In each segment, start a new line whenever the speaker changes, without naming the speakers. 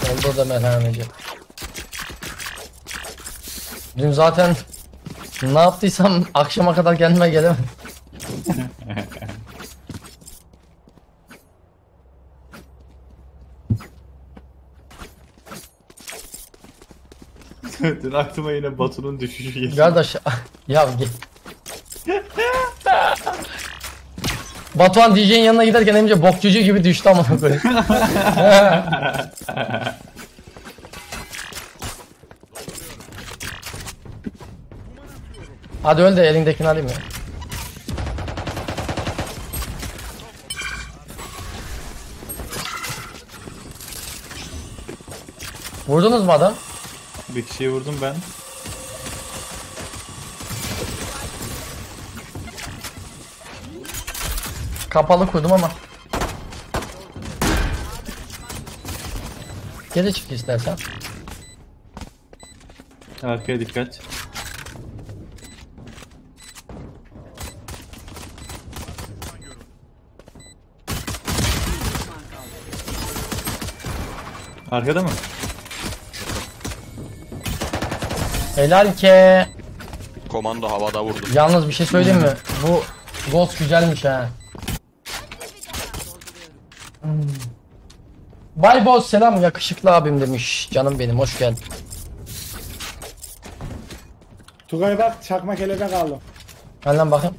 Oldu da merhameci. Dün zaten ne yaptıysam akşama kadar kendime gelemedim.
Dün aklıma yine Batu'nun düşüşü geçti.
Kardeş ya git. Batuhan DJ'nin yanına giderken Emce bokçucu gibi düştü ama koyayım. Hadi öl de elindekini alayım ya. Vurdunuz mu adam?
Bir kişiyi vurdum ben.
Kapalı kurdum ama. Geri çık istersen.
Arkaya dikkat. Arkada mı?
Helal ke.
Komando havada vurdu.
Yalnız bir şey söyleyeyim mi? Bu Ghost güzelmiş ha. Bay Boz selam yakışıklı abim demiş. Canım benim hoş geldin.
Tugay bak çakma kelebek aldım.
Gel lan bakayım.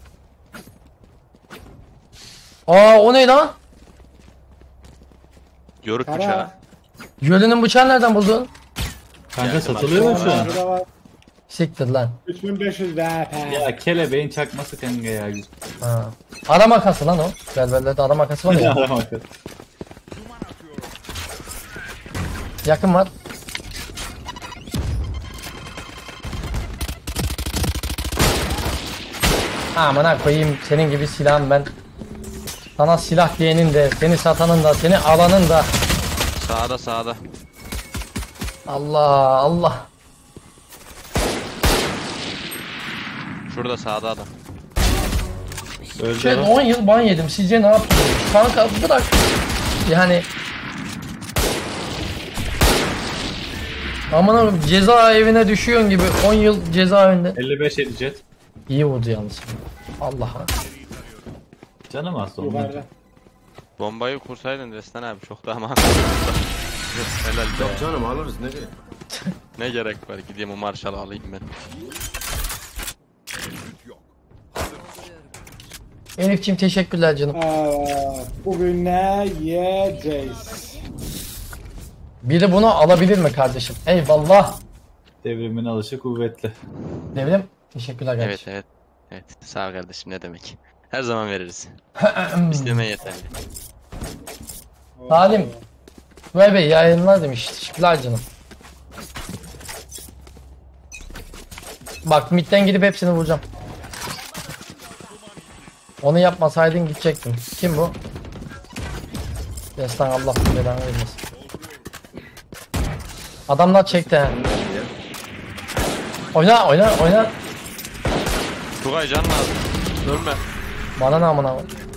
Aa o ne lan?
Yörük
Kara.
bıçağı.
Gölünün bıçağı nereden buldun?
Kanka
Geldim
satılıyor mu şu an?
Burada var.
Siktir lan.
3500 DP.
Ya kelebeğin çakması kanka ya.
Ha. Ara makası lan o. Berberlerde ara makası var ya.
Adam akıllı.
Yakın var. Amına koyayım senin gibi silahım ben. Sana silah diyenin de, seni satanın da, seni alanın da.
Sağda sağda.
Allah Allah.
Şurada sağda adam.
Öldü
Şey
adam.
10 yıl ban yedim. Sizce ne yaptım? Kanka bırak. Yani amına cezaevine düşüyorsun gibi 10 yıl cezaevinde.
55 jet.
İyi vurdu yalnız. Allah'a.
Canım az oldu.
Yukarıda.
Bombayı kursaydın Destan abi çok daha mantıklı. Helal be.
Canım alırız nereye?
Ne gerek var gideyim o Marshall'ı alayım ben.
Elif'ciğim teşekkürler canım.
Bugün ne yiyeceğiz?
Biri bunu alabilir mi kardeşim? Eyvallah.
Devrimin alışı kuvvetli.
Devrim. Teşekkürler
Evet
kardeşim.
evet. Evet sağ ol kardeşim ne demek. Her zaman veririz. İsteme yeterli.
Salim. Vay bey yayınlar demiş. Teşekkürler canım. Bak midden gidip hepsini vuracağım. Onu yapmasaydın gidecektin. Kim bu? Destan Allah belanı vermesin. Adamlar çekti ha. Oyna oyna oyna.
Tugay can lazım. Ölme.
Bana ne amına.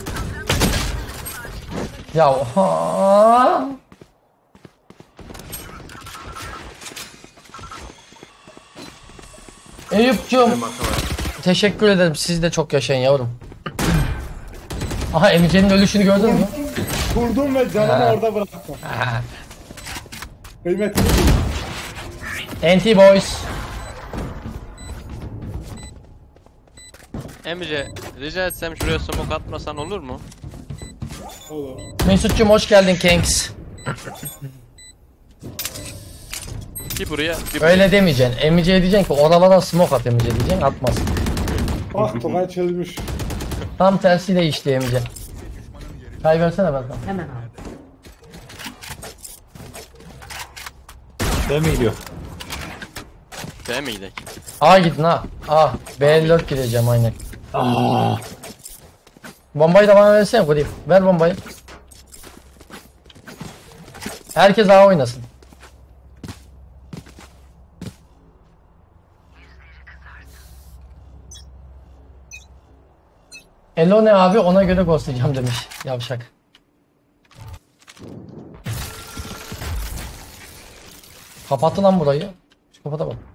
Ya oha. Eyüp'cüğüm teşekkür ederim. Siz de çok yaşayın yavrum. Aha Emice'nin ölüşünü gördün mü?
Kurdum ve canımı orada bıraktım. Kıymetli.
NT Boys.
Emice rica etsem şuraya smoke atmasan olur mu?
Olur.
Mesut'cum hoş geldin Kanks.
Bir buraya bir buraya.
Öyle demeyeceksin. Emice'ye diyeceksin ki oralara smoke at Emice diyeceksin. Atmaz.
Bak Tugay çözmüş.
Tam tersiyle işli Emice. Çay versene bakalım.
Hemen abi.
Değil mi gidiyor?
Değil mi gidelim?
A gidin ha. A. B54 gideceğim aynen.
Aa.
Bombayı da bana versene Kudip. Ver bombayı. Herkes A oynasın. Elo ne abi ona göre ghostlayacağım demiş. Yavşak. Kapattı lan burayı. Kapata bak.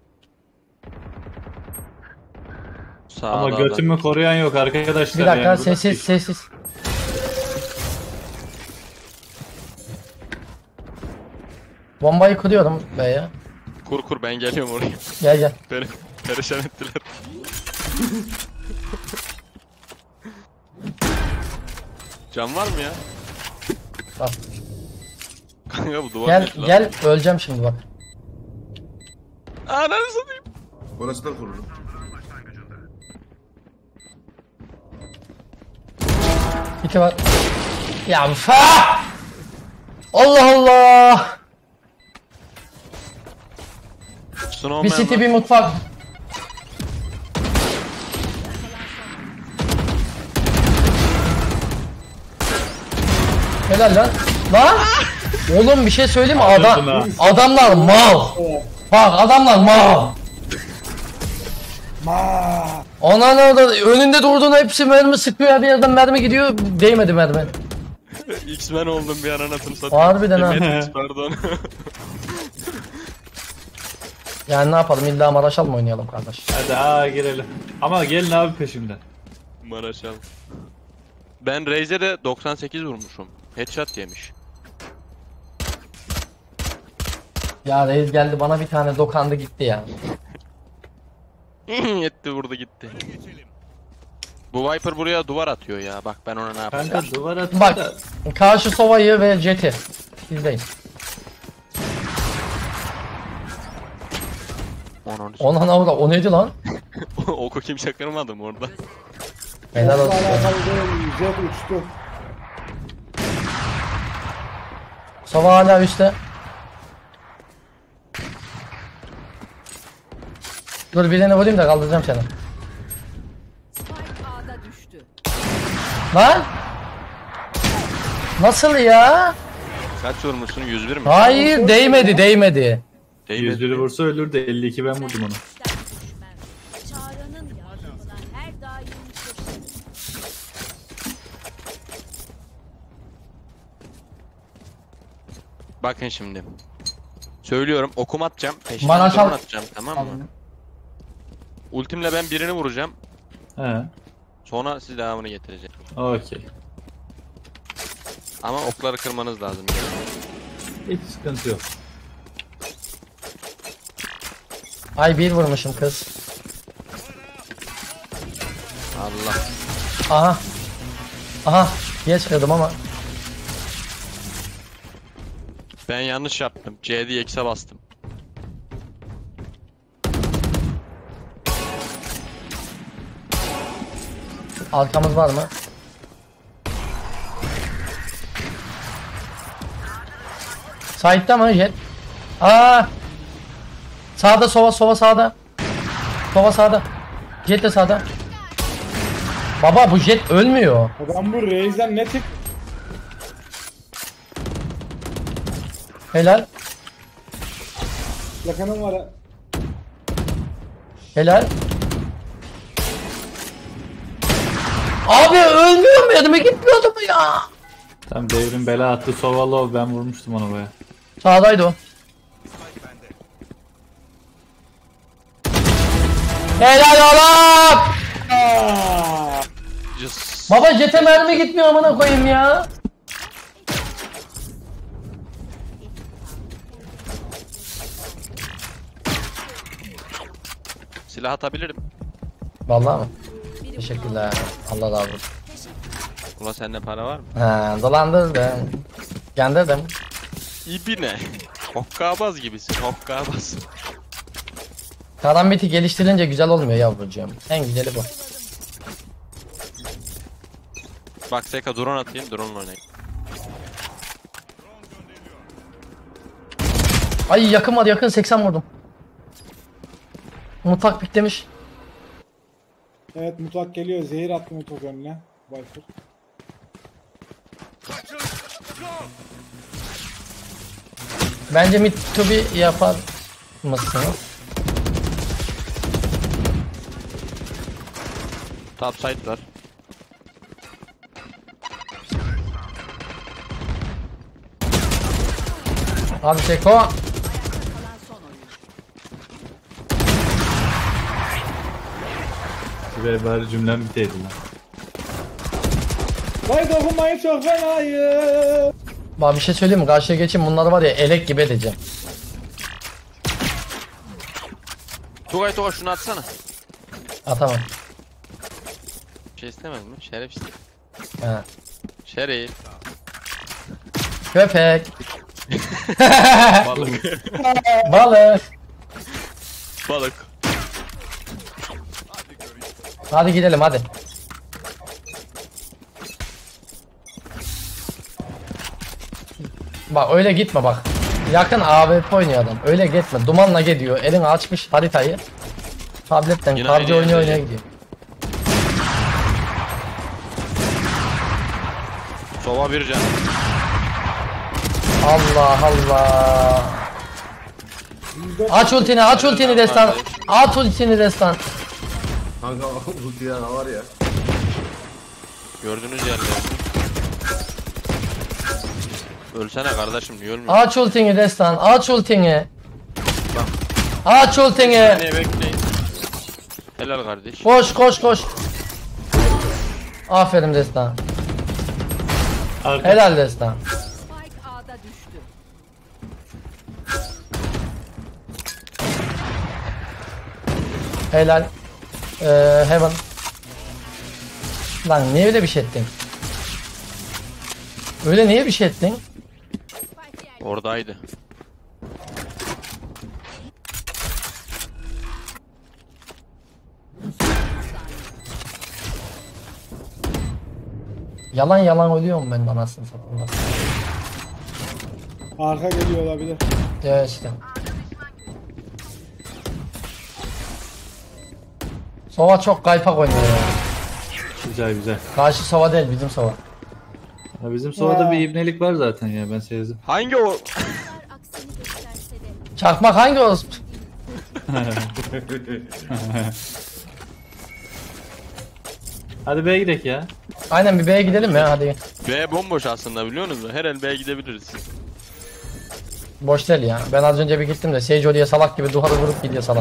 Sağda
Ama
adam.
götümü koruyan yok arkadaşlar.
Bir dakika
yani.
sessiz sessiz. Bombayı kuruyorum B'ye.
Kur kur ben geliyorum oraya.
Gel gel.
Beni perişan ettiler. Can var mı ya?
Bak.
Kanka bu duvar
Gel
değil lan.
gel öleceğim şimdi bak.
Ananı satayım.
Orası da kurulu.
İki var. Ya fa! Allah Allah!
Snowman
Bir city
var.
bir mutfak. Helal lan. Lan! Oğlum bir şey söyleyeyim mi? Adamlar mal. Bak adamlar mal. Anan orada önünde durduğunda hepsi mermi sıkıyor, her yerden mermi gidiyor, değmedi mermi.
X-Men oldum bir an anasını satayım.
Harbiden ha.
Matrix pardon.
Yani ne yapalım, illa Maraşal mı oynayalım kardeş?
Hadi girelim. Ama gelin abi peşimden.
Maraşal. Ben Raze'e de 98 vurmuşum. Headshot yemiş.
Ya Reis geldi bana bir tane dokandı gitti ya.
Yetti vurdu gitti. Bu Viper buraya duvar atıyor ya. Bak ben ona ne yapacağım.
Kanka duvar atın
Bak
da.
karşı Sova'yı ve Jet'i izleyin. Ona avra o neydi lan?
Oku kimse kırmadım orada.
Helal
Onunla
olsun.
alakalı değil. Jet uçtu.
Sova hala üstte. Dur birini vurayım da kaldıracağım seni.
Spike A'da düştü.
Lan! Nasıl ya?
Kaç vurmuşsun? 101 mi?
Hayır değmedi.
Değmedi.
101'i vursa ölürdü. 52 ben vurdum onu.
Çağrı'nın yardımına her daim koşun.
Bakın şimdi. Söylüyorum okum atacağım. Peşinden
Maraşal-
drone atacağım tamam mı? Ultimle ben birini vuracağım.
He.
Sonra siz devamını getireceğim.
Okey.
Ama okları kırmanız lazım.
Hiç sıkıntı yok.
Ay bir vurmuşum kız.
Allah.
Aha. Aha. Geç kırdım ama.
Ben yanlış yaptım. C diye X'e bastım.
Arkamız var mı? Side'da mı Jet? Aa! Sağda Sova sağda. Sova sağda. Jet de sağda. Baba bu Jet ölmüyor.
Adam bu Reis'den ne tip?
Helal.
Yakınım var.
Helal. Abi ölmüyor mu? Elime gitmiyordu mu ya?
Tam devrim bela attı. Sovalı ben vurmuştum onu baya.
Sağdaydı o. Helal oğlum.
Cız.
Baba Jet'e mermi gitmiyor amına koyayım ya.
Silah atabilirim.
Vallahi mı? Teşekkürler. Allah razı olsun.
Ulan sende para var mı?
He, dolandırdım. Gendirdim.
İbine. Hokkabaz gibisin. Hokkabaz.
Karambiti geliştirince güzel olmuyor yavrucuğum. En güzeli bu.
Bak Seka drone atayım. Drone oynayayım.
Ay yakın var yakın 80 vurdum. Mutfak piklemiş.
Evet mutfak geliyor. Zehir attı mutfak önüne. Viper.
Bence mid to be yapar mısınız?
Top side var.
Hadi Seko.
Ve bari cümlem biteydi lan.
Vay dokunmayın çok fenayım.
Bak bir şey söyleyeyim mi? Karşıya geçin bunları var ya elek gibi edeceğim.
Tugay şunu atsana.
Atamam.
Bir şey istemez mi? Şerefsiz.
He.
Şerif.
Köpek.
Balık.
Balık.
Balık.
Hadi gidelim hadi. Bak öyle gitme bak. Yakın AWP oynuyor adam. Öyle gitme. Dumanla gidiyor. Elini açmış haritayı. Tabletten
Yine
PUBG
aynı
oynuyor
yerde.
gidiyor.
Sova bir can.
Allah Allah. Aç ultini, aç ultini destan. Aç ultini destan.
Kanka bu diyen var ya.
Gördüğünüz yerlerde. Ölsene kardeşim niye ölmüyor?
Aç ultini destan. Aç ultini. Aç ultini.
Saniye bekleyin. Helal kardeş.
Koş koş koş. Aferin destan.
Arka.
Helal destan.
Spike A'da düştü.
Helal. Heaven. Lan niye öyle bir şey ettin? Öyle niye bir şey ettin?
Spike yer.
Oradaydı.
Yalan yalan ölüyorum ben anasını satayım.
Arka geliyor olabilir.
Ya işte. Sova çok kaypak oynuyor ya.
Güzel güzel.
Karşı Sova değil bizim Sova.
Ya bizim sovada
Ya.
bir ibnelik var zaten ya ben sezdim.
Hangi o?
Aksini gösterse de
Çakmak hangi orospu?
Hadi B'ye gidelim ya.
Aynen bir B'ye gidelim ya hadi.
B bomboş aslında biliyor musunuz? Her el B'ye gidebiliriz.
Boş değil ya. Ben az önce bir gittim de Sage oraya salak gibi duvarı vurup gidiyor salak.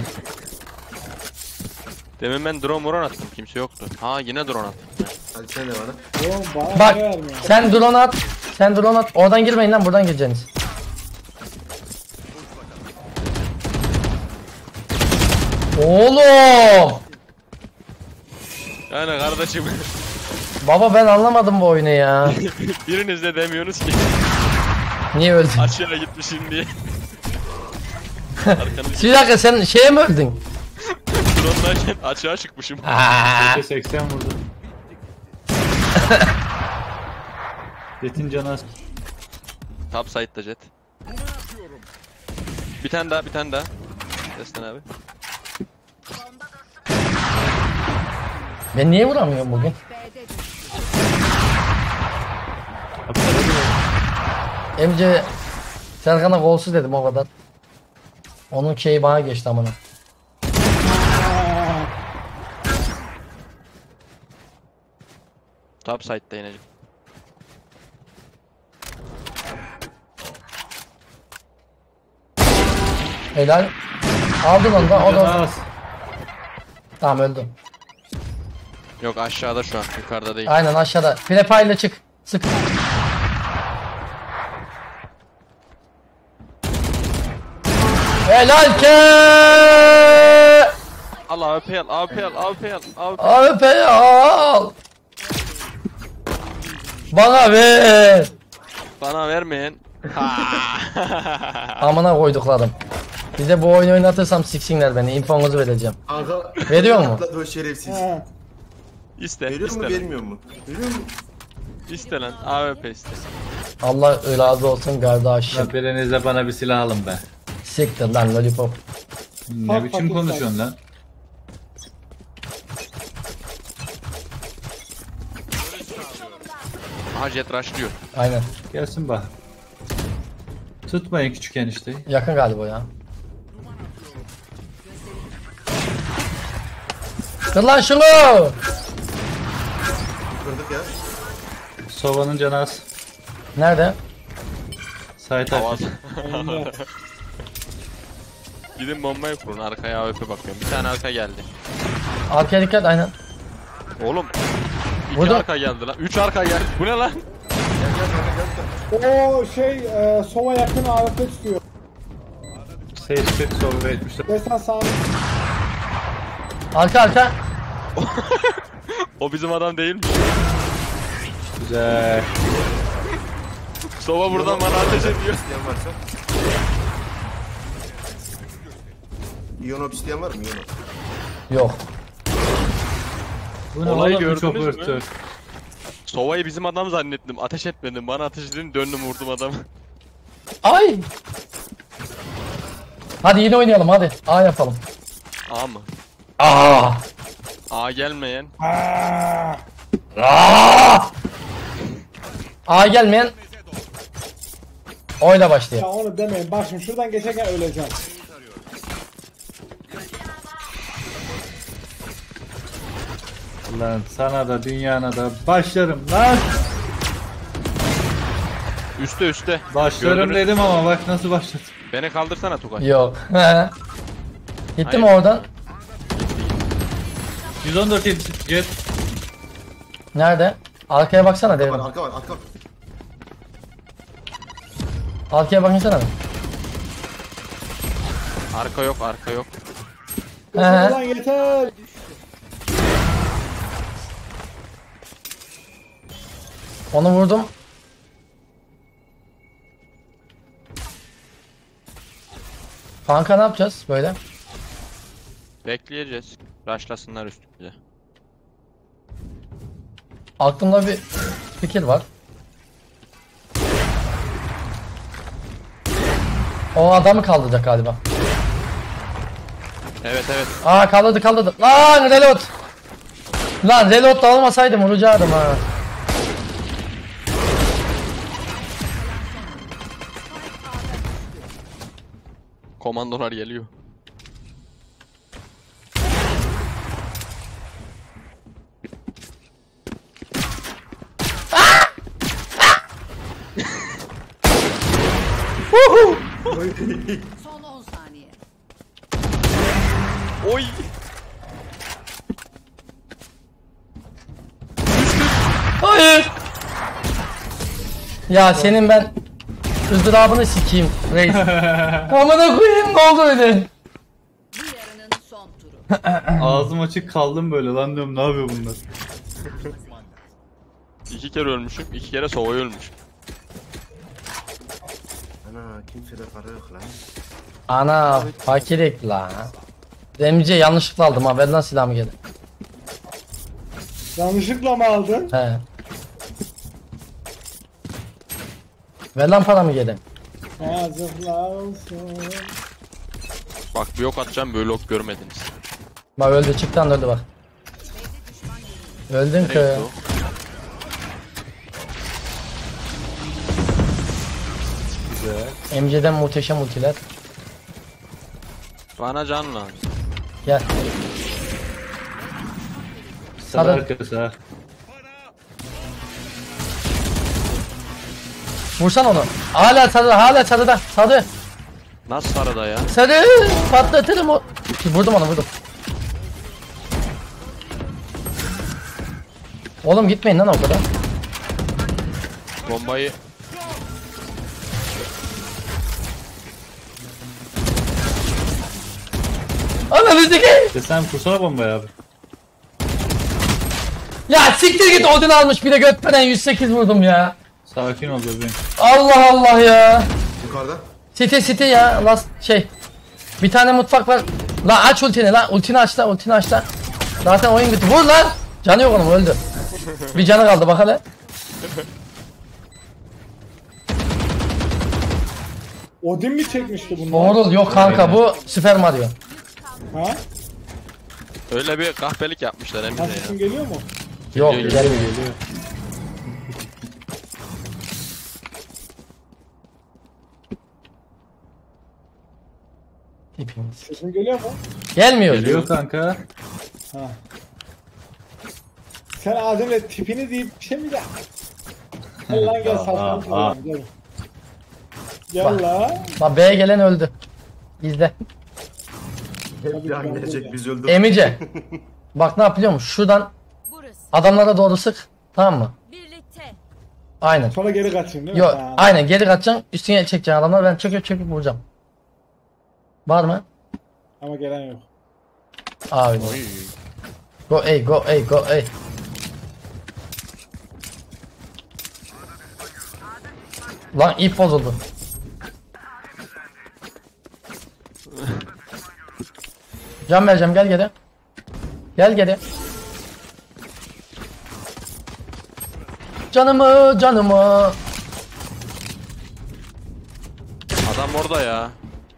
Demin ben drone attım kimse yoktu. Ha yine drone attım.
Hadi sen de bana.
Oğlum bana
Bak
ne vermiyor?
sen drone at. Sen drone at. Oradan girmeyin lan buradan gireceksiniz. Oğlum.
Yani kardeşim
Baba ben anlamadım bu oyunu ya.
biriniz de demiyorsunuz ki
Niye öldün?
aşağıya gitmişim diye. Arkanızda
Bir dakika sen şeye mi öldün?
drone'dayken açığa çıkmışım.
Aa,
80 vurdu. Jet'in canı az.
Top side'da jet. Bir tane daha bir tane daha. Destan abi.
ben niye vuramıyorum bugün?
B'de düştü.
Emce Serkan'a golsuz dedim o kadar. Onun şeyi bana geçti amına.
Top side'da yine.
Helal. Aldın onu da o
Canı
da.
az.
Tamam öldü.
Yok aşağıda şu an yukarıda değil.
Aynen aşağıda. Prepayla çık. Sık. Helal ke.
Al AWP al AWP al AWP al AWP.
AWP al. Bana ver.
Bana vermeyin.
Amına koyduklarım. Bize bu oyunu oynatırsam siksinler beni. İnfonuzu vereceğim.
Kanka.
Veriyor mu?
Atladı o şerefsiz.
Ha.
İste
Veriyor mu
iste lan.
vermiyor mu? Veriyor mu?
İste lan AWP iste.
Allah razı olsun kardeşim.
Lan birinize bana bir silah alın be.
Siktir lan lollipop.
Ne
Bak,
biçim
bak,
konuşuyorsun lan?
Aha jet rushlıyor.
Aynen.
Gelsin bak. Tutmayın küçük enişteyi.
Yakın galiba ya. Kır lan şunu.
Kırdık ya.
Sova'nın canı az.
Nerede?
Sait
Havaz.
Önde.
Gidin bombayı kurun arkaya AWP bakıyorum. Bir tane arka geldi.
Arkaya dikkat aynen.
Oğlum. İki
Burada-
arka geldi lan. 3 arka geldi. Bu ne lan?
O sova yakın ağırlıkta tutuyor.
Seçtik soru etmişler.
Desen sağ.
Arka.
O bizim adam değil mi?
Güzel.
Sova buradan bana ateş ediyor.
İsteyen varsa. İyonop isteyen var mı? İyonop.
Yok.
Bu ne
Olayı
oğlum,
gördünüz
çok
mü?
örtü.
Sova'yı bizim adam zannettim. Ateş etmedim. Bana ateş edin, döndüm vurdum adamı.
Ay. Hadi yine oynayalım hadi. A yapalım.
A mı?
A.
A gelmeyen.
A gelmeyen. Oyla
Ya
başlayalım.
onu demeyin. Bak şimdi şuradan geçerken öleceğim.
Lan sana da dünyana da başlarım lan.
Üste.
Başlarım
Gördünüz.
dedim ama bak nasıl başladım.
Beni kaldırsana Tugay.
Yok. He. Gitti mi
Hayır.
oradan?
114 jet.
Nerede? Arkaya baksana
Var,
devrim.
arka var.
Arkaya bakınsana.
Arka yok.
He.
Ulan yeter.
Onu vurdum. Kanka ne yapacağız böyle?
Bekleyeceğiz. Rushlasınlar üstümüze.
Aklımda bir fikir var. O adamı kaldıracak galiba.
Evet.
Aa kaldırdı. Lan reload. Lan reload da olmasaydım vuracaktım ha.
Komandolar geliyor.
Son 10 saniye.
Oy!
Hayır. Ya senin ben ızdırabını sikeyim reis. Amına koyayım ne oldu öyle?
Bu yarının son turu.
Ağzım açık kaldım böyle lan diyorum ne yapıyor bunlar.
2 kere ölmüşüm. 2 kere Sova'ya ölmüşüm.
Ana kimsede para yok lan.
Ana fakirlik la. Remci'ye yanlışlıkla aldım ha ver lan silahımı geri.
Yanlışlıkla mı aldın?
He. Ver lan paramı geri.
Yazıklar olsun.
Bak bir ok atacağım böyle ok görmediniz.
Bak öldü çıktan öldü bak. Öldün
Nereye
ki.
gitti o?
Güzel.
MC'den muhteşem ultiler.
Bana can lazım.
Gel.
Sarı
Hadi.
arkası ha.
Vursan onu. Hala sarıda. Sarı.
Nasıl sarıda ya?
Sarı. Patlatırım o. Vurdum onu vurdum. Oğlum gitmeyin lan o kadar.
Bombayı
Ananı
Sen kursana bombayı abi.
Ya siktir git Odin almış bir de götperen 108 vurdum ya.
Sakin ol bebeğim.
Allah Allah ya.
Yukarıda.
Site ya last şey. Bir tane mutfak var. La aç ultini la ultini aç la. Zaten oyun bitti. Vur lan. Canı yok onun öldü. Bir canı kaldı bak hele.
Odin mi çekmişti bunlar?
Doğrul yok kanka bu Super Mario.
Ha?
öyle bir kahpelik yapmışlar hem bize
Nasıl
ya.
geliyor mu?
Yok
Geliyor,
gelmiyor.
Geliyor.
Hepimiz.
Sesim geliyor mu?
Gelmiyor.
Geliyor kanka.
Ha. Sen Adem'le tipini deyip bir şey mi de? Gel lan gel saltanat
aa.
gel. Gel lan.
Bak B'ye gelen öldü. İzle.
Hep yan gelecek biz öldük.
Emice. Bak ne yapıyor musun? Şuradan
Burası.
Adamlara doğru sık. Tamam mı?
Birlikte.
Aynen.
Sonra geri kaçayım değil mi?
Yo,
Ha.
aynen geri kaçacaksın. Üstüne çekeceksin adamlar. Ben çöküp vuracağım. Var mı?
Ama gelen yok.
Abi. Go A, go A, go A. Lan ip bozuldu. Can vereceğim, gel geri. Gel geri. Canımı.
Adam orada ya.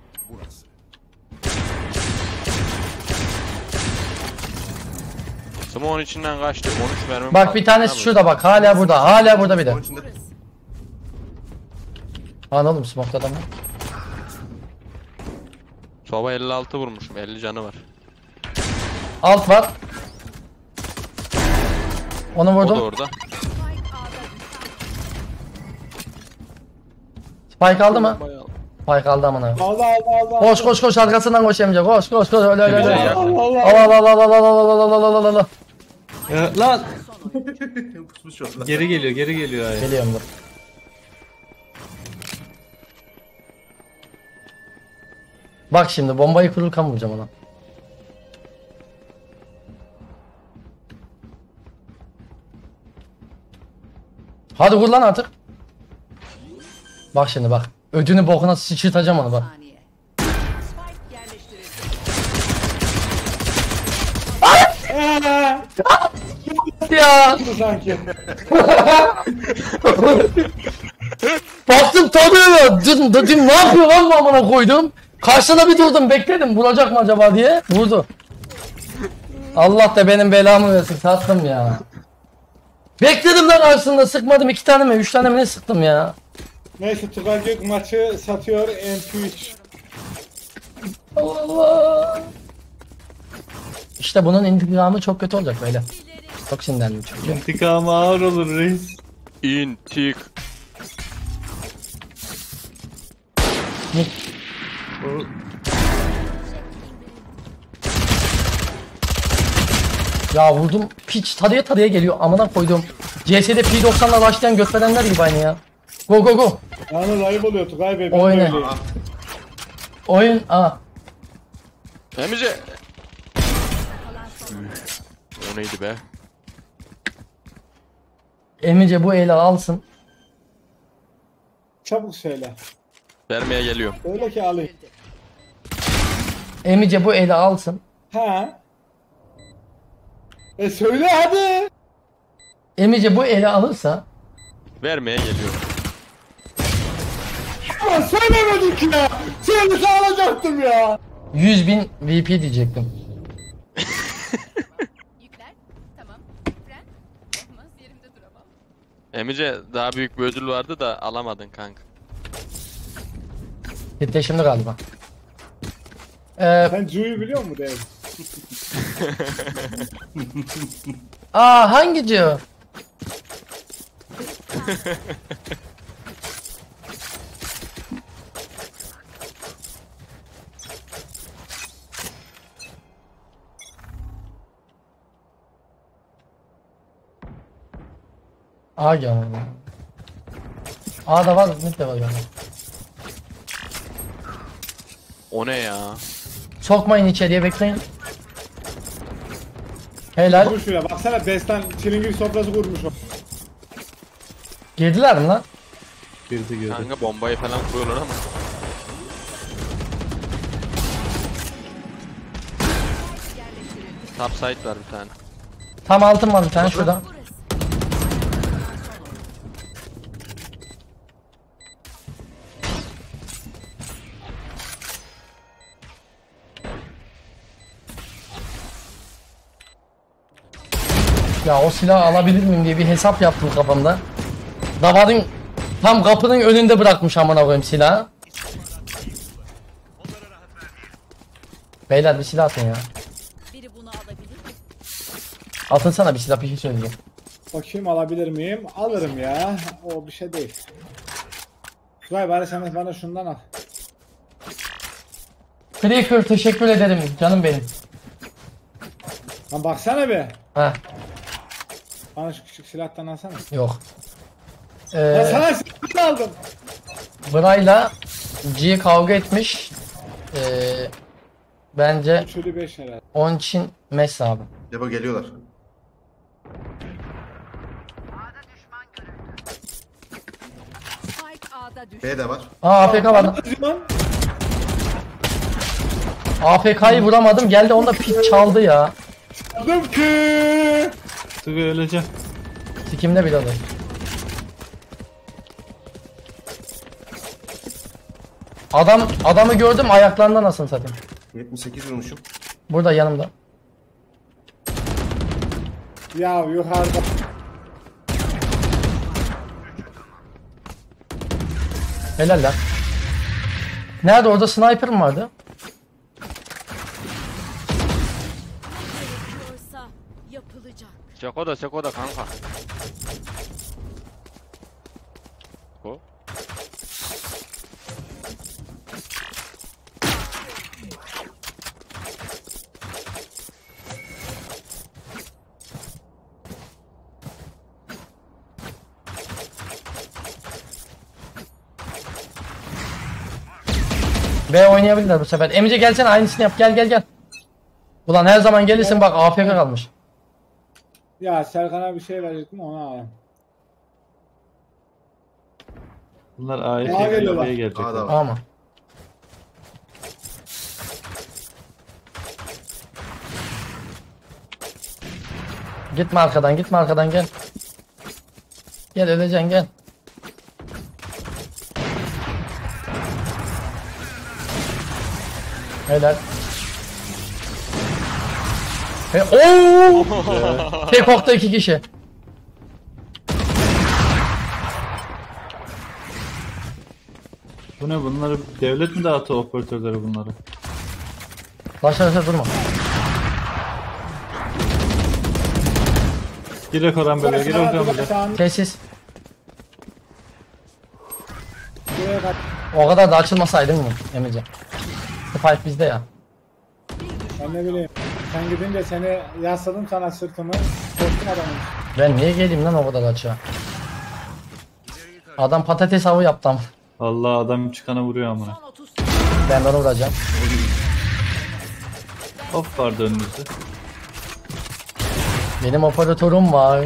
Smoke'un içinden kaçtı. 13 mermim
Bak
kaldı.
bir tanesi
Ne
şurada bak. Hala burada bir de.
Onun içinde
Lan oğlum smoke'da adam var.
Soba 56 vurmuşum. 50 canı var.
Alt var. Onu
O da
vurdum.
orada.
Spike aldı mı? Spike aldı amına.
Aldı.
Koş arkasından koş Emre. Koş öyle.
Emre,
Allah.
Ya, lan
pusmuş oldu.
geri geliyor ay.
Geliyorum dur. Bak şimdi bombayı kururken vuracağım ona. Hadi vur lan artık. Bak şimdi bak. Ödünü bokuna sıçırtacağım onu bak.
Saniye. Spike yerleştirildi.
Ya
Sanki.
baktım tanıyor. Dedim ne yapıyor lan bu amına koydum. Karşına bir durdum bekledim vuracak mı acaba diye. Vurdu. Allah da benim belamı versin sattım ya. Bekledim lan karşısında sıkmadım 2 tane mi 3 tane mi ne sıktım ya.
Neyse Tugay Gök maçı satıyor MP3.
Allah Allah. İşte bunun intikamı çok kötü olacak böyle. Çok sinirlendim çünkü.
İntikamı ağır olur reis.
İntik.
Ya vurdum piç taraya geliyor amına koydum. CS'de P90'la başlayan götverenler gibi aynı ya. Go.
Yani ayıp oluyor Tugay Bey. Ben de
Oyna.
öyleyim.
Oyun
Emice. O neydi be?
Emice bu eli alsın.
Çabuk söyle.
Vermeye geliyorum.
Öyle ki alayım.
Emice bu eli alsın.
Ha? Söyle hadi.
Emice bu eli alırsa
Vermeye geliyorum.
Ama söylemedin ki ya. Söylese alacaktım ya.
100.000 VP diyecektim.
Yükler. Tamam. Fren. Olmaz yerimde duramam.
Emice daha büyük bir ödül vardı da alamadın kanka.
Titreşimli galiba.
Sen Cu'yu biliyor musun Dev?
Hangi diyor? Gel. Da var, mid de var yani.
O ne ya?
Sokmayın içeriye bekleyin. Helal.
Dur şuraya baksana Destan çilingir sofrası kurmuş o.
Girdiler mi lan?
Girdi.
Kanka bombayı falan kuruyorlar ama. Top side var bir tane.
Tam altın var bir tane şurada. Ya o silahı alabilir miyim diye bir hesap yaptım kafamda. Davarın tam kapının önünde bırakmış amına koyayım silahı. Beyler bir silah atın ya.
Biri bunu alabilir mi?
Atın sana bir silah bir şey söyleyeceğim.
Bakayım alabilir miyim? Alırım ya. O bir şey değil. Tugay bari sen bana şundan al.
Creeper teşekkür ederim canım benim.
Lan baksana be.
Heh.
Bana şu küçük silahtan alsana.
Yok.
Ya sana silah aldım.
Bray'la G kavga etmiş. Bence
Şöyle 5 herhalde.
onun için Messi abi.
Debo geliyorlar.
Spike A'da düştü.
B de var.
Aa AFK vardı.
Lan.
AFK'yı vuramadım. Geldi onda pik çaldı ya.
Aldım ki.
Tugay öleceğim.
Sikimde bile olur. Adamı gördüm ayaklarından nasıl satayım.
78 vurmuşum.
Burada yanımda.
Ya yukarıda.
Helal lan. Nerede orada sniper mı vardı?
Gerekiyorsa yapılacak.
Çeko da kanka. O.
B oynayabilirler bu sefer. Emice gelsene aynısını yap. Gel. Ulan her zaman gelirsin bak AFK kalmış.
Ya Serkan'a bir şey verecektim onu al.
Bunlar A'ya
A'ya geliyorlar.
B'ye gelecek.
A'da var.
Ama. Gitme arkadan gel. Gel öleceksin gel. Helal. Ooo! Tek okta 2 kişi.
Bu ne bunları devlet mi dağıtıyor operatörleri bunları?
Başlarsa durma.
Gire Koran böyle gire Koran böyle.
Tesis.
Buraya kaç.
O kadar da açılmasaydın mı Emrecan? Spike bizde ya.
Ben ne bileyim. Sen gidince seni yasladım sana sırtımı. Korktum adamın.
Ben niye geleyim lan o kadar açığa? Adam patates avı yaptı ama.
Allah adam çıkana vuruyor amına.
Son 30
Ben de onu vuracağım.
Of vardı önünüzde.
Benim operatörüm var.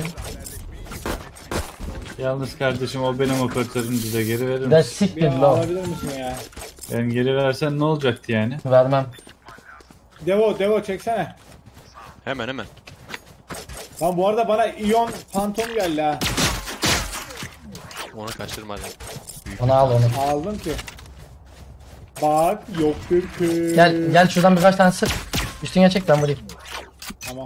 Yalnız kardeşim o benim operatörüm bize geri verir
De
misin?
siktir
Bir
lan.
alabilir misin ya?
Ben geri versen ne olacaktı yani?
Vermem.
Devo çeksene.
Hemen.
Lan bu arada bana iyon fantom geldi ha.
Onu kaçırma lan.
Onu al onu.
Aldım ki. Bak yoktur ki.
Gel şuradan birkaç tane sık. Üstüne çek ben vurayım.
Tamam.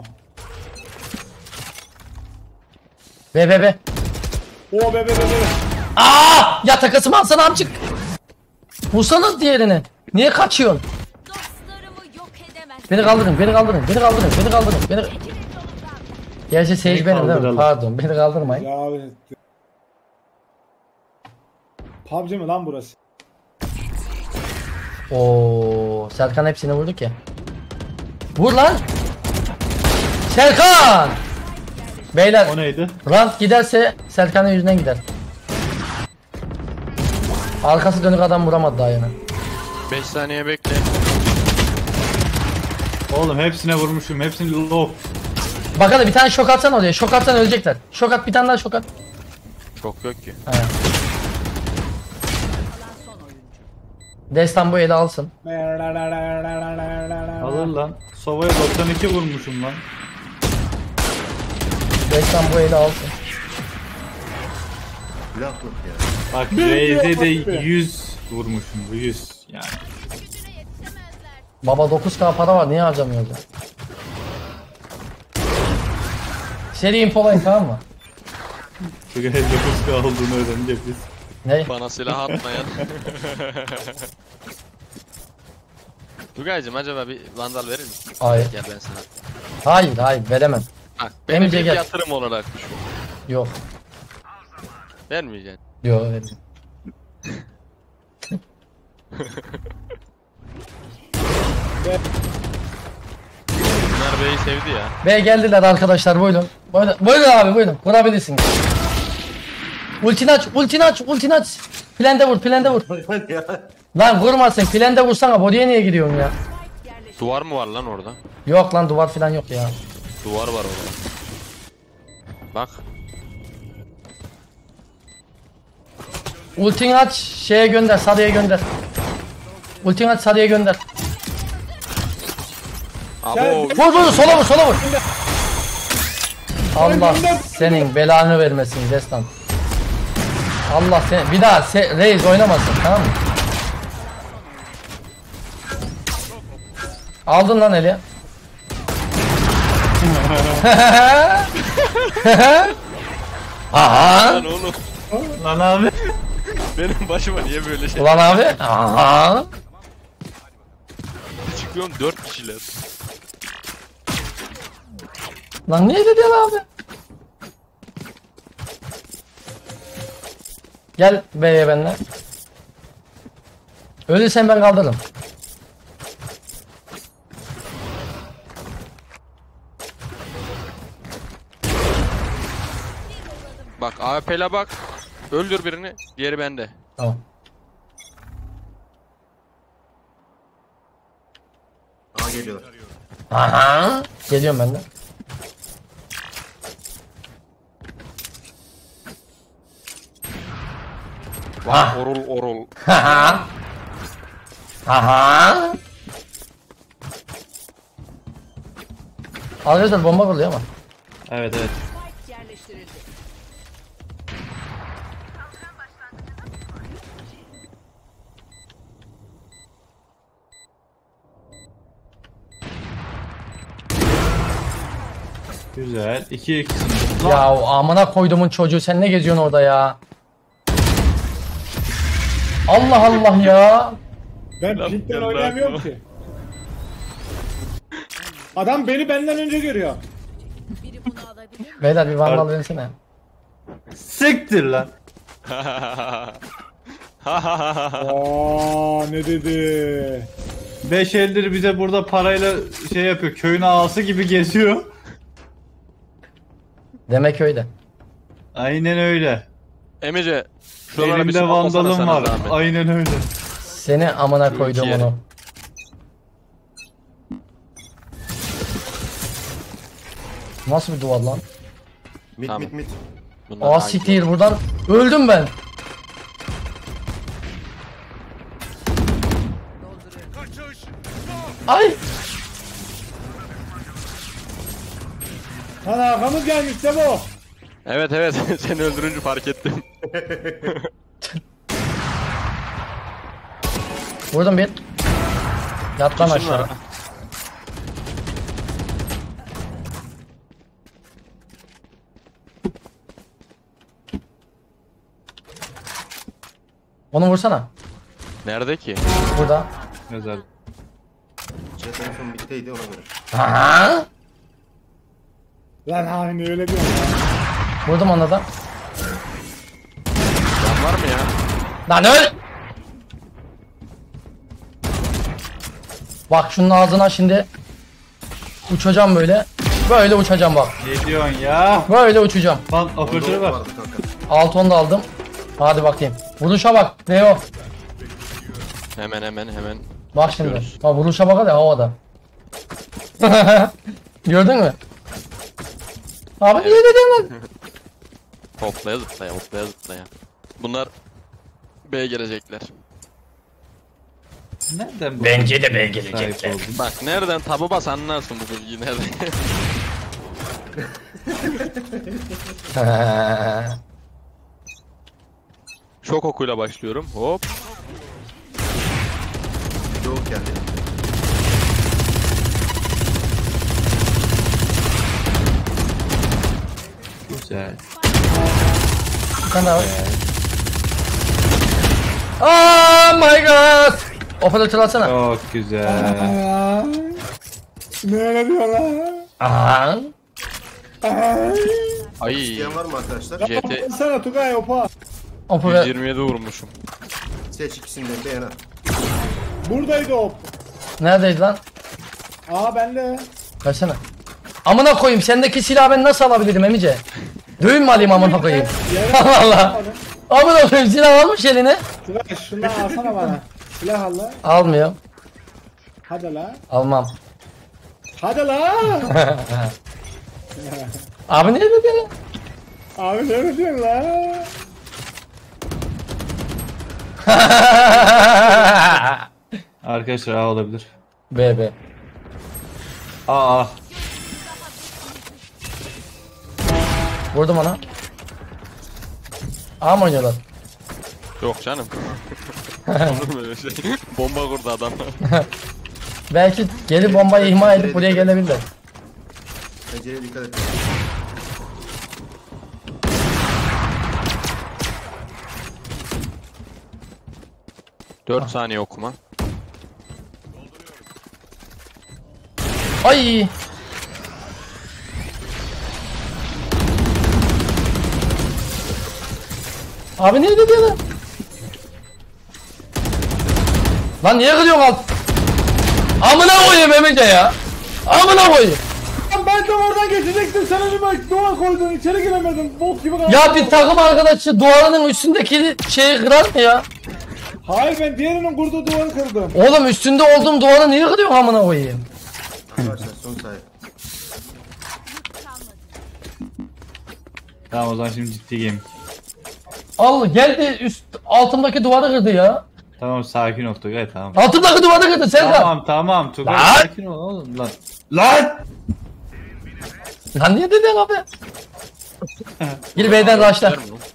Be.
Oo be.
Aa! Ya takasımı alsana amcık. Vursana diğerini. Niye kaçıyorsun?
dostlarımı yok edemez.
Beni kaldırın. Gerçi Sage
Beni
benim değil mi?
kaldıralım.
Pardon beni kaldırmayın.
Ya abi. PUBG mi lan burası?
Oo, Serkan hepsini vurdu ki. Vur lan. Serkan! Beyler
O neydi?
round giderse Serkan'ın yüzünden gider. Arkası dönük adam vuramadı daha yana.
5 saniye bekle.
Oğlum hepsine vurmuşum. Hepsini low.
Bak hadi bir tane şok atsana oraya. Şok atsan ölecekler. Şok at bir tane daha şok at.
Çok yok ki.
He. Destan bu eli alsın.
Alır lan. Sova'ya 92 vurmuşum lan.
Destan bu eli alsın.
Silah yok ya.
Bak Raze'e de 100 vurmuşum. Bu 100 yani.
Gücüne yetişemezler.
Baba 9k para var niye harcamıyoruz ya? Seri infolayın tamam mı?
Çünkü 9K olduğunu öğrenince biz.
Ne?
Bana silah atmayan. Tugay'cım acaba bir vandal verir misin?
Hayır.
Gel ben sana.
Hayır veremem.
Bak benim
Emice
bir
gel.
yatırım olarak düşün.
Yok.
Vermeyeceksin.
Yok vermem.
Caner Bey'i sevdi ya.
Ve geldiler arkadaşlar buyurun. Buyurun abi buyurun. Kurabilirsiniz. Ultini aç, ultini aç, ultini aç. Plende vur, plende vur.
Ya.
Lan vurmasın, plende vursana. Body'ye niye gidiyorsun ya?
Duvar mı var lan orada?
Yok lan duvar falan yok ya.
Duvar var orada. Bak.
Ultini aç, şeye gönder, Sarı'ya gönder. Ultini aç, Sarı'ya gönder.
Abo.
Vur vur, sola vur, sola vur. Allah senin belanı vermesin Destan. Allah sen bir daha Reis oynamasın, tamam mı? Aldın lan eli. Aha.
Lan oğlum.
Lan abi.
Benim başıma niye böyle şey?
Ulan abi. Aha.
Çıkıyorum 4 kişiler.
Lan niye dedi abi? Gel B'ye benimle. Ölürsen ben kaldırırım.
Bak AWP'le bak. Öldür birini. Diğeri bende.
Tamam.
Aa geliyorlar.
Aha. Geliyorum ben de.
Bak orul orul.
Aha. Aha. Arkadaşlar bomba vuruyor ama.
Evet evet.
Yerleştirildi.
Güzel. 2-2.
Ya amına koyduğumun çocuğu sen ne geziyorsun orada ya? Allah Allah ya.
Ben
Lan
pinkten
gel
oynayamıyorum
lan.
ki. Adam beni benden önce görüyor.
Biri bunu alabilir mi?
Beyler bir vandal versene.
Siktir lan.
Aa ne dedi?
5 eldir bize burada parayla şey yapıyor. Köyün ağası gibi geziyor.
Demek öyle.
Aynen öyle.
Emice. Şuralara bir
Elimde
smoke atsana
vandalım
sana
var.
zahmet.
Aynen öyle.
Seni amına koydum
yere.
onu. Nasıl bir duvar lan?
Mit
Tamam.
mit mit.
Bunlar
Aa
hangi?
siktir buradan öldüm ben. Ay
Lan arkamız gelmiş de bu.
Evet evet seni öldürünce fark ettim.
vurdum bir. Yat lan
Şunlar.
aşağı. Onu vursana.
Nerede ki?
Burada.
Güzel.
Jet en son mitteydi ona göre.
Aha.
Lan aynı öyle diyor ya.
Vurdum ona da.
Can var mı ya?
Lan öl. Bak şunun ağzına şimdi uçacağım böyle. Böyle uçacağım bak.
Ne diyorsun ya?
Böyle uçacağım.
Lan operatörü var.
Vardı kanka.
Altını da aldım. Hadi bakayım. Vuruşa bak. Leo.
Hemen.
Bak şimdi. Ha vuruşa bak hadi havada. Gördün mü? Abi niye dedin lan?
Hoplaya zıplaya. Bunlar B'ye gelecekler.
Nereden bu?
Bence de B
Sahip
gelecekler.
oldun?
Bak nereden tabu bas anlarsın bu bilgiyi nereden. Şok okuyla başlıyorum. Hop.
Yok geldi.
Güzel.
Bir tane daha var. Oh my god. Operatör atsana.
Çok güzel.
Aa, ne öyle diyor lan?
Aha.
Ay.
İsteyen var mı arkadaşlar?
JT
Sana Tugay opa.
Operatör.
127 vurmuşum.
Seç ikisinden de yana.
Buradaydı op.
Neredeyiz lan?
Aa bende.
Kaçsana. Amına koyayım sendeki silahı ben nasıl alabilirim Emice? Düğün mü alayım amına koyayım? Allah Allah. Amına koyayım silah almış eline.
Tugay şundan alsana bana. Silah al la.
Almıyor.
Hadi la.
Almam.
Hadi la.
Abi ne dedi lan?
Abi ne diyorsun la?
Arkadaşlar A olabilir.
Be.
A.
Vurdum ona. A mı oynuyorlar?
Yok canım. Olur mu öyle şey? Bomba kurdu adam.
Belki geri bombayı ihmal edip buraya gelebilirler.
Pencereye dikkat et.
4 saniye okuma.
Ay. Abi ne dedi lan? Lan niye kırıyorsun alt? Amına koyayım Emice ya. Amına koyayım.
Lan ben de oradan geçecektim. Sen önüme duvar koydun. İçeri giremedim. Bok gibi kaldım.
Ya bir takım arkadaşı duvarının üstündeki şeyi kırar mı ya?
Hayır ben diğerinin kurduğu duvarı kırdım.
Oğlum üstünde olduğum duvarı niye kırıyorsun amına koyayım?
Arkadaşlar son sayı.
Tamam o zaman şimdi ciddi game.
Al geldi üst altımdaki duvarı kırdı ya.
Tamam sakin ol Tugay tamam.
Altımdaki duvarı kırdı Serdar.
Tamam Tugay
Lan!
sakin ol oğlum lan. Lan!
Lan niye dedin abi? Gir B'den raşla.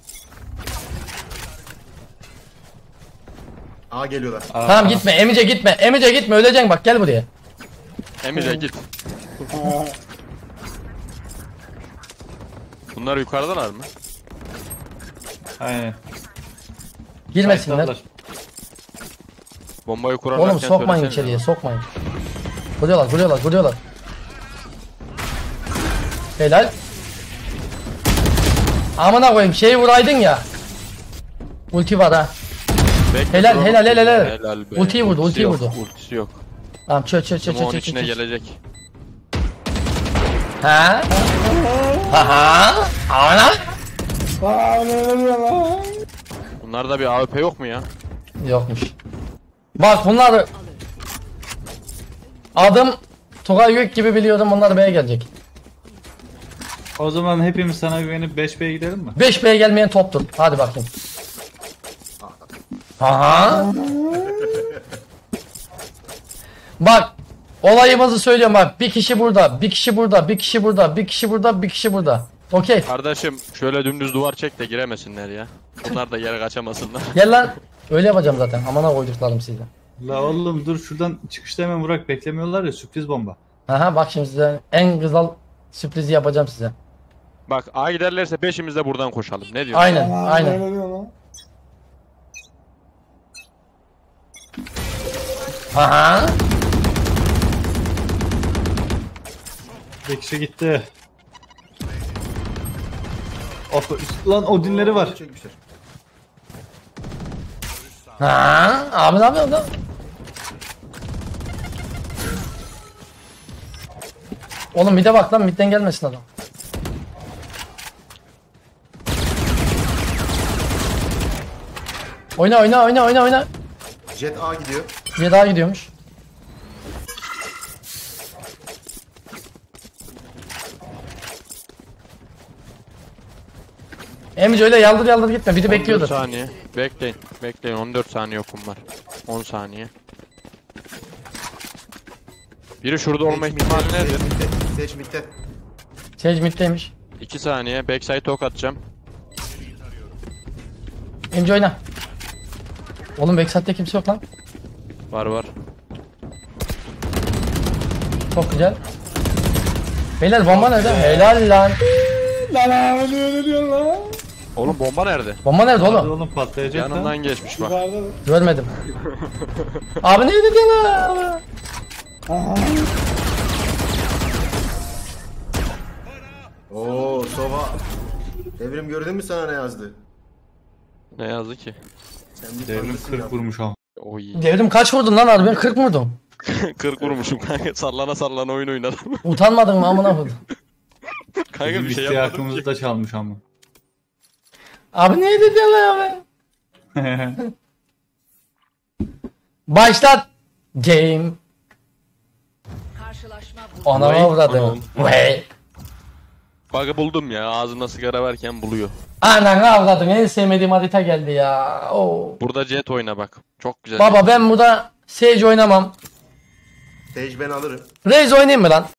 A geliyorlar.
Tamam gitme Emice gitme. Emice gitme öleceksin bak gel buraya.
Emre git.
Aa,
Bunlar yukarıdalar mı?
Aynen.
Girmesinler.
Kayıtlarlar.
Bombayı kurarlarken
Oğlum sokmayın
söylesene
içeriye
ya.
sokmayın. Vuruyorlar. Helal. Amına koyayım şeyi vuraydın ya. Ulti var ha.
Bekle,
Helal,
dur.
helal.
Helal be.
Ultiyi vurdu,
Ultisi
ultiyi
yok,
vurdu.
Ultisi yok.
Tamam çö.
Smoke'un içine gelecek.
Ha? Aha. Ana.
ne diyor lan?
Bunlarda bir AWP yok mu ya?
Yokmuş. Bak bunlar adım Tugay Gök gibi biliyordum bunlar B'ye gelecek.
O zaman hepimiz sana güvenip 5B'ye gidelim mi?
5B'ye gelmeyen toptur. Hadi bakayım. Aha. Bak olayımızı söylüyorum bak. Bir kişi burada, bir kişi burada, bir kişi burada, bir kişi burada, bir kişi burada. Okey.
Kardeşim şöyle dümdüz duvar çek de giremesinler ya. Bunlar da yere kaçamasınlar.
Gel lan. Öyle yapacağım zaten. Amına koyduklarım sizi.
La oğlum dur şuradan çıkışta hemen vurak beklemiyorlar ya sürpriz bomba.
Aha bak şimdi size en güzel sürprizi yapacağım size.
Bak A giderlerse peşimiz de buradan koşalım. Ne diyorsun?
Aynen,
Aa,
aynen.
ne diyor lan?
Aha.
Bir kişi gitti. Of, lan Odinleri var.
Çekmişler.
Ha. Abi ne yapıyorsun lan? Oğlum bir de bak lan midden gelmesin adam. Oyna.
Jet A gidiyor.
Bir daha gidiyormuş. Emice öyle yaldır gitme. Biri
14
bekliyordur.
saniye. Bekleyin. 14 saniye okum var. 10 saniye. Biri şurada olma ihtimali nedir?
Seç midde.
Sage middeymiş.
2 saniye. Backside ok atacağım.
Emice oyna. Oğlum backside'de kimse yok lan.
Var.
Çok güzel. Beyler bomba nerede? Helal lan.
Lan abi ne diyor lan?
Oğlum bomba nerede?
Bomba nerede
Hadi
oğlum?
oğlum patlayacak
Yanından
lan.
geçmiş bak.
Yukarıda.
Görmedim. Abi ne dedi lan?
Aha.
Oo Sova. Devrim gördün mü sana ne yazdı?
Ne yazdı ki?
Sen bir
Devrim
tanrısın
40
ya.
vurmuş ama.
Oy.
Devrim kaç vurdun lan harbi? 40 mı vurdun?
40 vurmuşum kanka. Sallana sallana oyun oynadım.
Utanmadın mı amına koydum?
Kanka
Bizim
bir şey
isteği
yapmadım
hakkımızı
ki.
da çalmış ama.
Abi ne dedin lan abi? Başlat. Game.
Karşılaşma
Anama
Vay,
uğradım.
anam.
Vay.
Bug'ı buldum ya. Ağzımda sigara varken buluyor.
Ananı avradım. En sevmediğim harita geldi ya. Oo.
Burada jet oyna bak. Çok güzel.
Baba ben burada Sage oynamam.
Sage ben alırım.
Raze oynayayım mı lan?